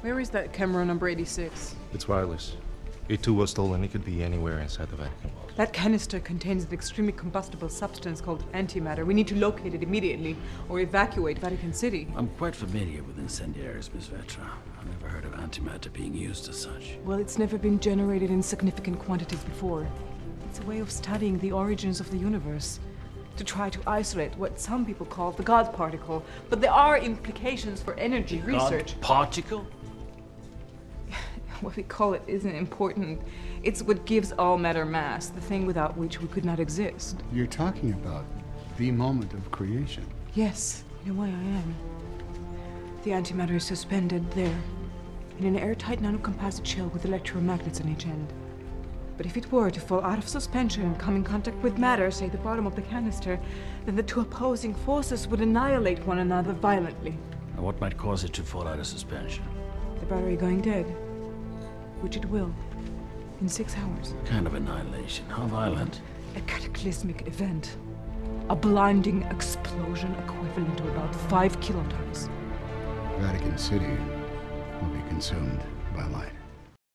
Where is that camera number 86? It's wireless. It too was stolen. It could be anywhere inside the Vatican vault. That canister contains an extremely combustible substance called antimatter. We need to locate it immediately, or evacuate Vatican City. I'm quite familiar with incendiaries, Miss Vetra. I've never heard of antimatter being used as such. Well, it's never been generated in significant quantities before. It's a way of studying the origins of the universe. To try to isolate what some people call the God particle. But there are implications for energy research. God particle? What we call it isn't important. It's what gives all matter mass, the thing without which we could not exist. You're talking about the moment of creation. Yes, in a way I am. The antimatter is suspended there, in an airtight nanocomposite shell with electromagnets on each end. But if it were to fall out of suspension and come in contact with matter, say the bottom of the canister, then the two opposing forces would annihilate one another violently. And what might cause it to fall out of suspension? The battery going dead. Which it will. In 6 hours. What kind of annihilation? How violent? A cataclysmic event. A blinding explosion equivalent to about 5 kilotons. Vatican City will be consumed by light.